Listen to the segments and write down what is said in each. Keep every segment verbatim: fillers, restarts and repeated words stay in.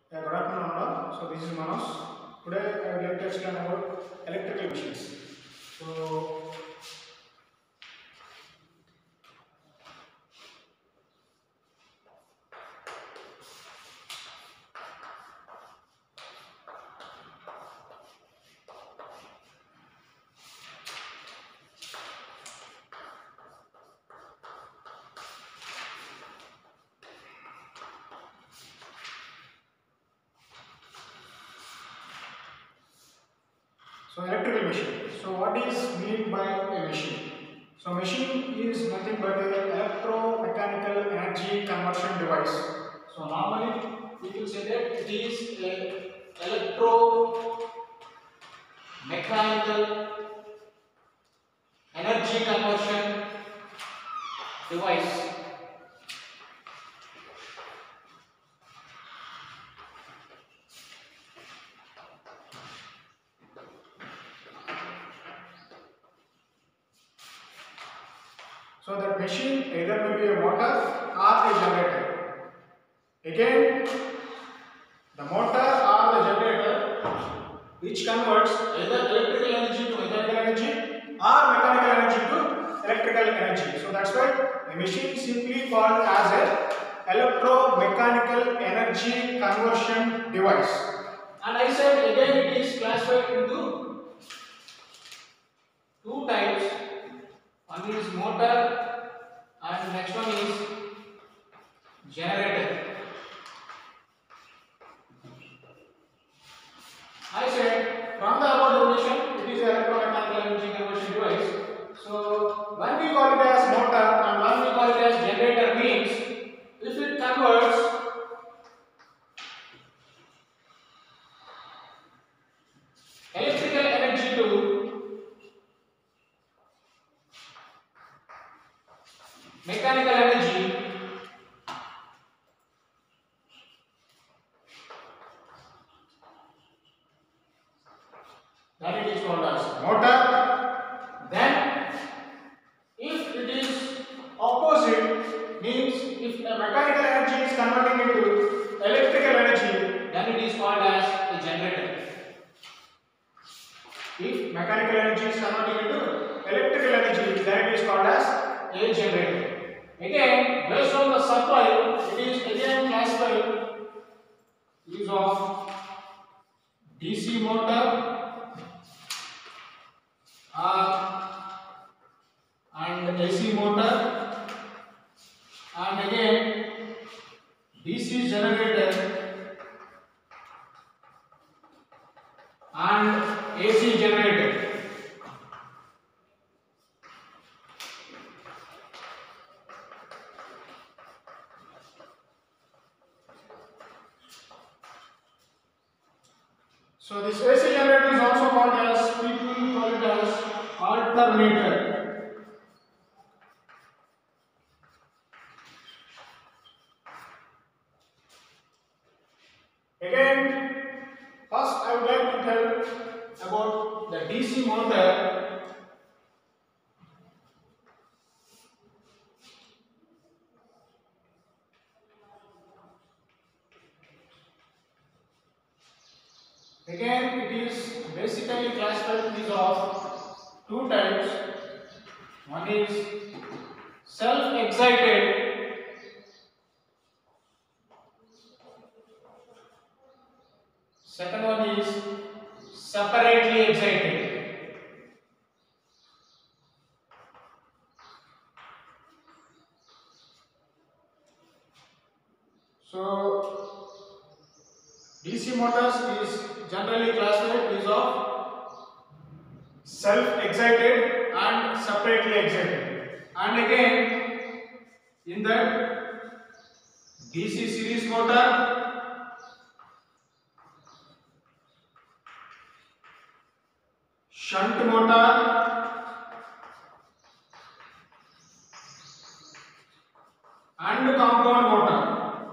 Yeah, good afternoon, all. So this is Manos. Today I would like to explain about electrical machines. So so electrical machine. So what is meant by a machine? So machine is nothing but a electromechanical energy conversion device. So normally people say that it is a electromechanical energy conversion device. So that machine either may be a motor or a generator. Again, the motor or the generator which converts either electrical energy to mechanical energy or mechanical energy to electrical energy. So that's why a machine is simply called as a electromechanical energy conversion device. And I said again it is classified into two types. One is motor and next one is generator. I said from the above definition it is an electromechanical energy conversion device. So when we call it as motor and when we call it as generator means if it converts electrical energy to mechanical energy, then it is called as motor. Then if it is opposite means if the mechanical energy is converting into electrical energy, then it is called as a generator. If mechanical energy is converting into electrical energy, then it is called as a generator. Again, based on the supply, it is again classified use of D C motor or and A C motor, and again D C generator and A C generator. So this A C generator is also called as, people call it as alternator. Again, first I would like to tell about the D C motor. Again, it is basically classified is of two types. One is self-excited second one is separately excited. So D C motors is generally classified is of self-excited and separately excited. And again, in that D C series motor, shunt motor, and compound motor.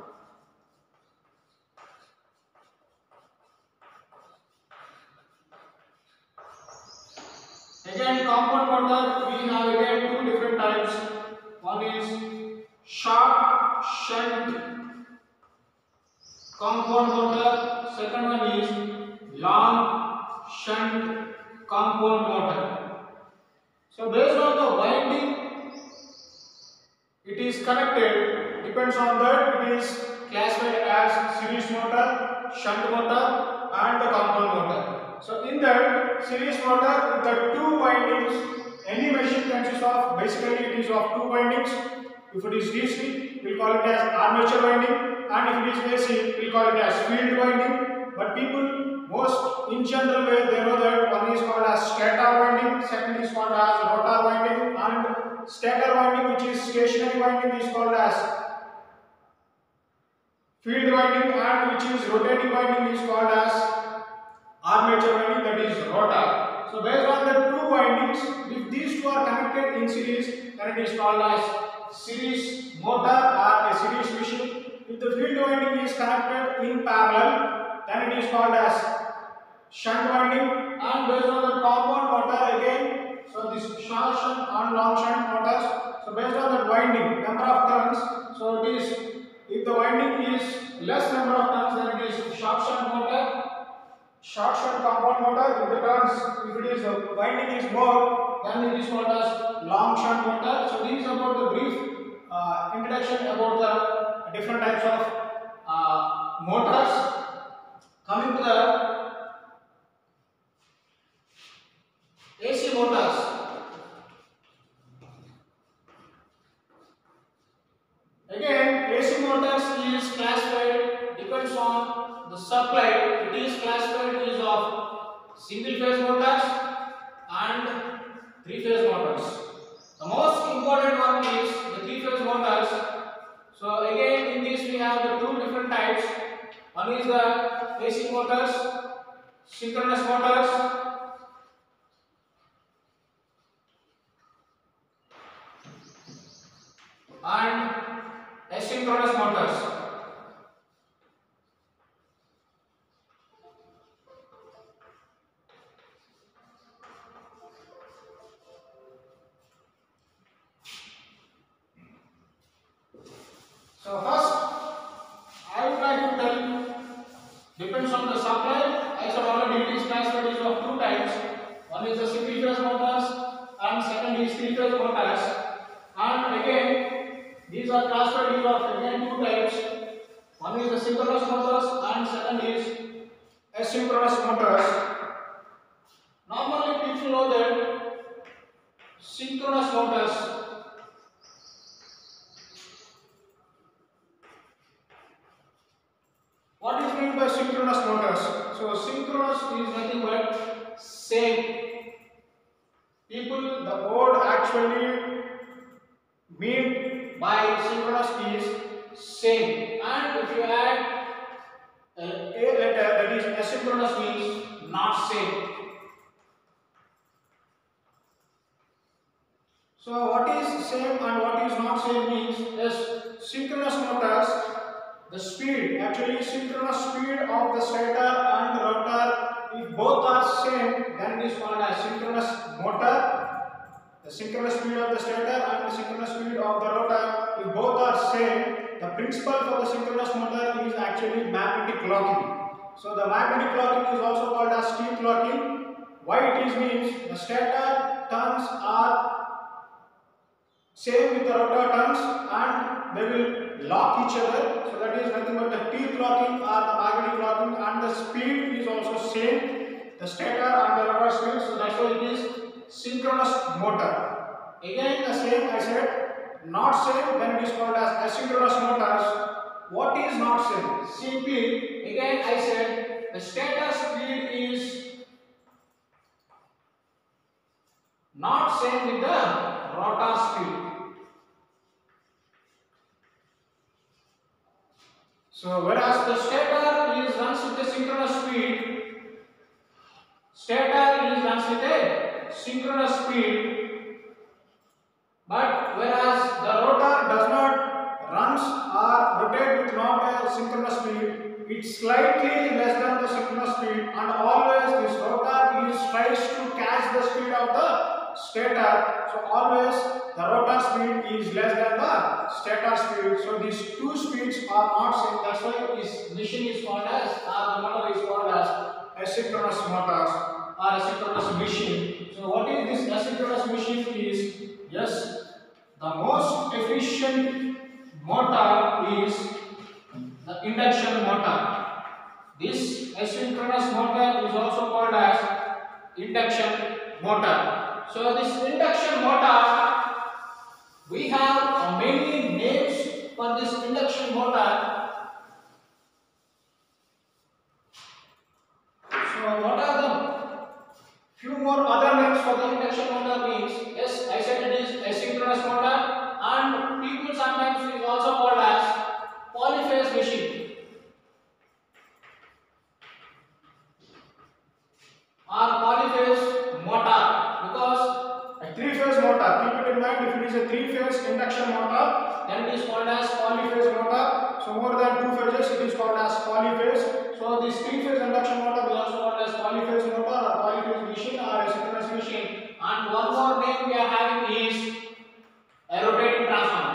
Again, compound motor, we have again two different types. One is sharp shunt compound motor, second one is long shunt compound motor. So based on the winding it is connected, depends on that it is classified as series motor, shunt motor and the compound motor. So in that series motor, the two windings, any machine consists of, basically it is of two windings. If it is D C, we will call it as armature winding, and if it is A C, we will call it as field winding. But people, most in general way, they know that one is called as stator winding, second is called as rotor winding, and stator winding, which is stationary winding, is called as field winding, and which is rotating winding is called as armature winding, that is rotor. So based on the two windings, if these two are connected in series, then it is called as series motor or a series machine. If the field winding is connected in parallel, then it is called as shunt winding. And based on the compound motor again, so this short shunt and long shunt motors. So based on that winding, number of turns, so it is, if the winding is less number of turns, then it is short shunt motor. Short shunt compound motor, if the turns, if it is the winding is more, then it is called as long shunt motor. So these are about the brief uh, introduction about the different types of uh, motors. Coming to the A C motors. Again, A C motors is classified, depends on the supply. It is classified is of single phase motors and three phase motors. The most important one is the three phase motors. So again, in this we have the two different types. One is the A C motors, synchronous motors, and asynchronous motors. So first, I would like to tell you, depends on the supply. I said already it is classified is of two types. One is the single phase motors and second is three phase motors. And again, these are classified is of again two types. One is the synchronous motors and second is asynchronous motors. Normally people know that synchronous motors, what is meant by synchronous motors? So synchronous is nothing but same. People, the word actually mean by synchronous is same, and if you add a, a letter, that is asynchronous means not same. So what is same and what is not same means, yes, synchronous motors, the speed, actually synchronous speed of the stator and the rotor, if both are same, then it is called as synchronous motor. The synchronous speed of the stator and the synchronous speed of the rotor, if both are same, the principle for the synchronous motor is actually magnetic locking. So the magnetic locking is also called as teeth locking. Why it is means, the stator turns are same with the rotor turns and they will lock each other. So that is nothing but the teeth locking or the magnetic locking, and the speed is also same, the stator and the rotor speed. So that's why it is synchronous motor. Again the same I said, not same, then it is called as asynchronous motors. What is not same? Simply, again I said, the stator speed is not same with the rotor speed. So whereas the stator is runs with a synchronous speed, stator is runs with a synchronous speed, but whereas the rotor does not runs or rotate with not a synchronous speed, it's slightly less than the synchronous speed, and always this rotor is tries to catch the speed of the stator. So always the rotor speed is less than the stator speed. So these two speeds are not same. That's why this machine is called as, or the motor is called as asynchronous motors or asynchronous machine. So what is this asynchronous machine is? Yes, the most efficient motor is the induction motor. This asynchronous motor is also called as induction motor. So this induction motor, we have uh, many names for this induction motor. So what are the few more other names for the induction motor means? Yes, I said it is asynchronous motor, and people sometimes is also called as polyphase machine or polyphase motor, because a three-phase motor, keep it in mind, if it is a three-phase induction motor, then it is called as polyphase motor. So more than two phases, it is called as polyphase. So this three-phase induction motor is also called as polyphase motor or polyphase machine or asynchronous machine. And one more name we are having is a rotating transformer.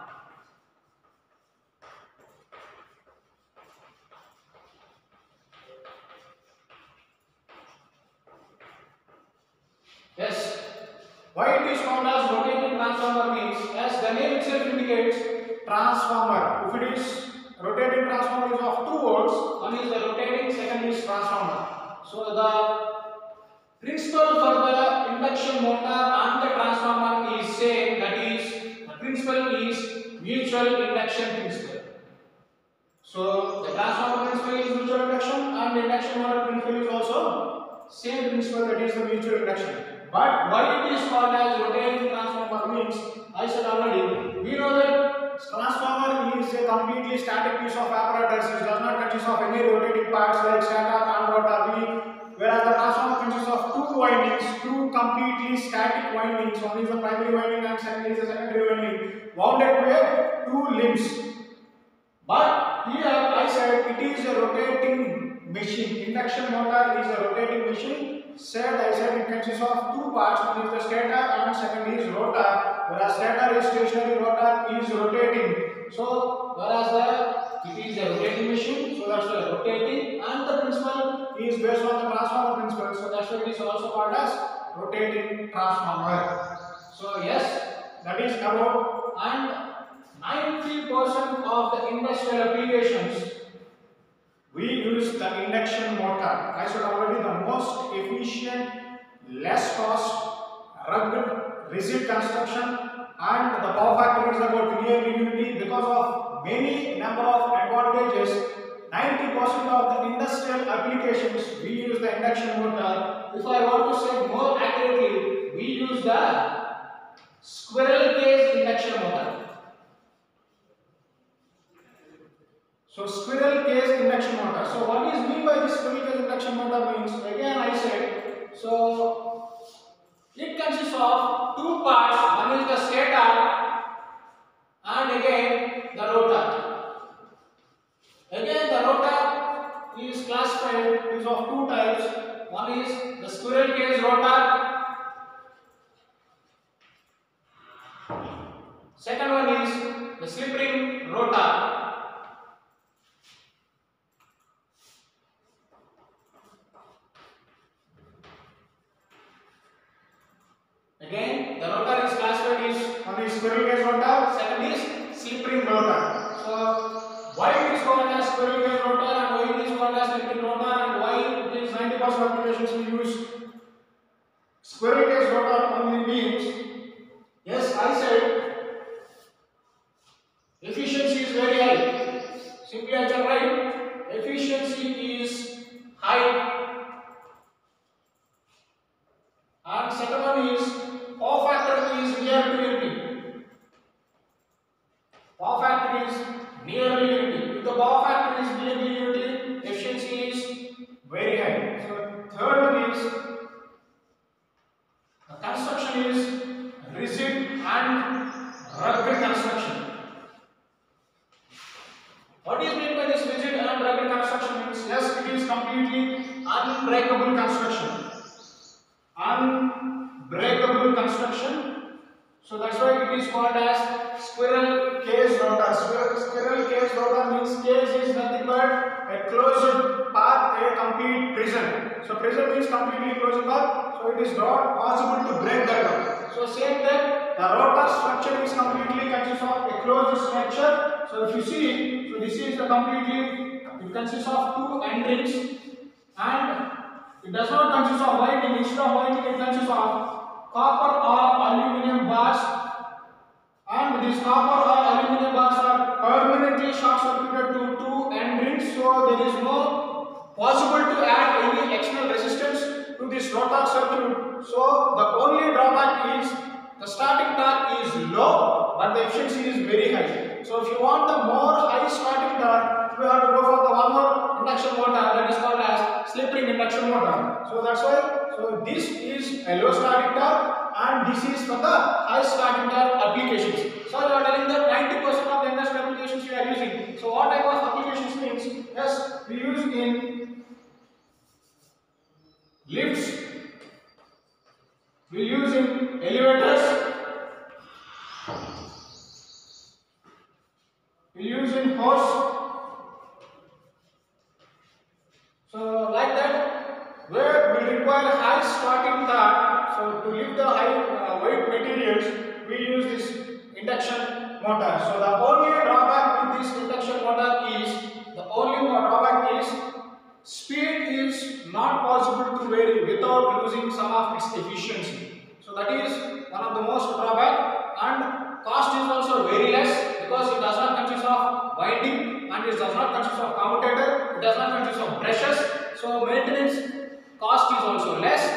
Yes. Why it is called as rotating transformer means, as the name itself indicates, transformer. If it is rotating transformer is of two volts, one is the rotating, second is transformer. So the principle for the induction motor and the transformer is same, that is, the principle is mutual induction principle. So the transformer principle is mutual induction and the induction motor principle is also same principle, that is the mutual induction. But why it is called as rotating transformer means, I said already, we know that transformer is a completely static piece of apparatus. It does not consist of any rotating parts like stator and rotor. Whereas the transformer consists of two windings, two completely static windings. One is the primary winding and second is the secondary winding, wounded with two limbs. But here I said it is a rotating machine. Induction motor is a rotating machine. Said I said it consists of two parts. One is the stator and second is rotor. Whereas stator is stationary, rotor is rotating. So whereas the it is a rotating machine, so that's why rotating, and the principle is based on the transformer principle. So that's why it is also called as rotating transformer. So yes, that is about, and ninety percent of the industrial applications we use the induction motor. I said already, the most efficient, less cost, rugged, rigid construction, and the power factor is about nearly unity. Because of many number of advantages, ninety percent of the industrial applications we use the induction motor. If I want to say more accurately, we use the squirrel cage induction motor. So squirrel cage induction motor. So what is mean by this squirrel cage induction motor means, again I said, so it consists of two parts. One is the stator and again the rotor. Again the rotor is classified is of two types. One is the squirrel cage rotor. Second one is the slip ring rotor. Again, the rotor is classified is, one is squirrel cage rotor, second is slip ring rotor. So why it is called as squirrel cage rotor and why it is called as slip ring rotor and why it is ninety percent of applications we use squirrel cage rotor only means, yes, I said efficiency is very high. Simply I can write efficiency is high. And second one is power factor is near to unity. Power factor is nearly unity. If the power factor is nearly unity, efficiency is very high. So third one is the construction is rigid and rugged construction. What is meant by this rigid and rugged construction means, yes, it is completely unbreakable construction. Unbreakable breakable construction. So that's why it is called as squirrel cage rotor. Squirrel, squirrel cage rotor means cage is nothing but a closed path, a complete prison. So prison means completely closed path. So it is not possible to break that up. So same that the rotor structure is completely consists of a closed structure. So if you see, so this is the completely, it consists of two end rings, and it does not consist of winding. Instead of winding, it consists of copper or aluminum bars, and these copper or aluminum bars are permanently short circuited to two end rings, so there is no possible to add any external resistance to this rotor circuit. So the only drawback is the starting torque is low, but the efficiency is very high. So if you want the more high starting torque, you have to go for the one more induction motor, that is called as slip ring induction motor. So that's why. So this is a low starting torque, and this is for the high starting torque applications. So you are telling that ninety percent of the industrial applications you are using. So what type of applications means? Yes, we use in lifts, we use in elevators, we use in hose. So like that, where we require high starting torque, so to lift the high uh, weight materials, we use this induction motor. So the only drawback with this induction motor is, the only drawback is speed is not possible to vary without losing some of its efficiency. So that is one of the most drawback, and cost is also very less because it does not consist of winding, and it does not consist of commutator, it does not consist of brushes. So maintenance cost is also less,